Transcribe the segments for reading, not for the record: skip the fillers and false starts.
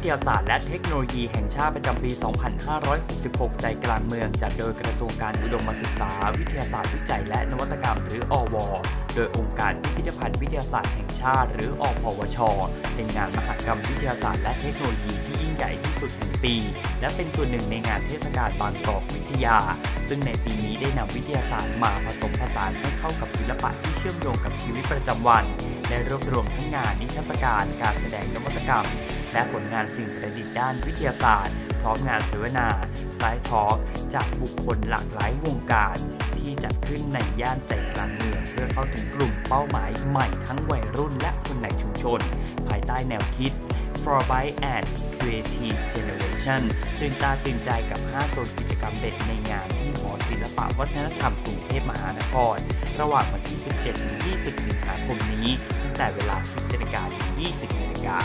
ยาศาสตร์และเทคโนโลยีแห่งชาติประจำปี 2566 ใจกลางเมืองจัดโดยกระทรวงการอุดมศึกษาวิทยาศาสตร์วิจัยและนวัตกรรมหรืออว.โดยองค์การพิพิธภัณฑ์วิทยาศาสตร์แห่งชาติหรืออพวช.เป็นงานมหกรรมวิทยาศาสตร์และเทคโนโลยีที่ยิ่งใหญ่ที่สุดแห่งปี และเป็นส่วนหนึ่งในงานเทศกาลบางกอกวิทยาซึ่งในปีนี้ได้นำวิทยาศาสตร์มาผสมผสานให้เข้ากับศิลปะที่เชื่อมโยงกับชีวิตประจำวันและรวบรวมทั้งงานนิทรรศการการแสดงนวัตกรรมและผลงานสิ่งประดิษฐ์ด้านวิทยาศาสตร์พร้อมงานเสวนาไซด์ทอล์กจากบุคคลหลากหลายวงการที่จัดขึ้นในย่านใจกลางเมืองเพื่อเข้าถึงกลุ่มเป้าหมายใหม่ทั้งวัยรุ่นและคนในชุมชนภายใต้แนวคิด For Bright and Creative Generation ตื่นตาตื่นใจกับ 5 โซนกิจกรรมเด็ดในงานที่หอศิลปวัฒนธรรมกรุงเทพมหานครระหว่างวันที่ 17-20 สิงหาคมนี้ตั้งแต่เวลา 10 นาฬิกาถึง 20 นาฬิกา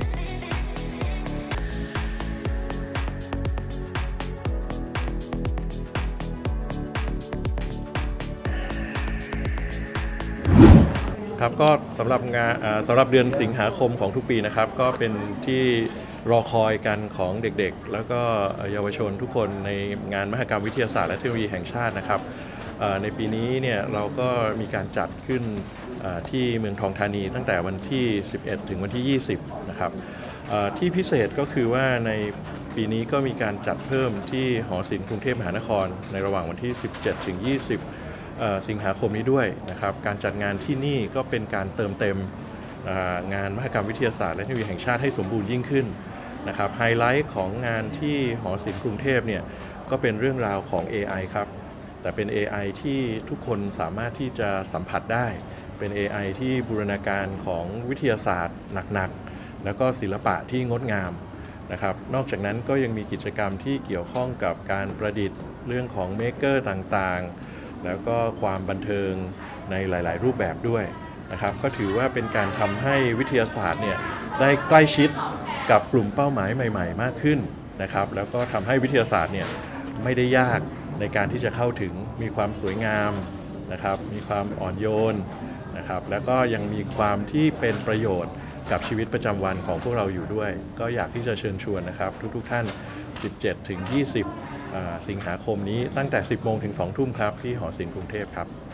ครับก็สำหรับเดือนสิงหาคมของทุกปีนะครับก็เป็นที่รอคอยกันของเด็กๆแล้วก็เยาวชนทุกคนในงานมหกรรมวิทยาศาสตร์และเทคโนโลยีแห่งชาตินะครับในปีนี้เนี่ยเราก็มีการจัดขึ้นที่เมืองทองธานีตั้งแต่วันที่ 11 ถึงวันที่ 20 นะครับที่พิเศษก็คือว่าในปีนี้ก็มีการจัดเพิ่มที่หอศิลป์กรุงเทพมหานครในระหว่างวันที่ 17 ถึง 20สิงหาคมนี้ด้วยนะครับการจัดงานที่นี่ก็เป็นการเติมเต็มงานมหกรรมวิทยาศาสตร์และเทคโนโลยีแห่งชาติให้สมบูรณ์ยิ่งขึ้นนะครับไฮไลท์ของงานที่หอศิลป์กรุงเทพเนี่ยก็เป็นเรื่องราวของ AI ครับแต่เป็น AI ที่ทุกคนสามารถที่จะสัมผัสได้เป็น AI ที่บูรณาการของวิทยาศาสตร์หนักๆแล้วก็ศิลปะที่งดงามนะครับนอกจากนั้นก็ยังมีกิจกรรมที่เกี่ยวข้องกับการประดิษฐ์เรื่องของเมคเกอร์ต่างๆแล้วก็ความบันเทิงในหลายๆรูปแบบด้วยนะครับก็ถือว่าเป็นการทำให้วิทยาศาสตร์เนี่ยได้ใกล้ชิดกับกลุ่มเป้าหมายใหม่ๆมากขึ้นนะครับแล้วก็ทำให้วิทยาศาสตร์เนี่ยไม่ได้ยากในการที่จะเข้าถึงมีความสวยงามนะครับมีความอ่อนโยนนะครับแล้วก็ยังมีความที่เป็นประโยชน์กับชีวิตประจำวันของพวกเราอยู่ด้วยก็อยากที่จะเชิญชวนนะครับทุกท่าน 17 ถึง 20 สิงหาคมนี้ตั้งแต่ 10 โมงถึง 2 ทุ่มครับที่หอศิลป์กรุงเทพครับ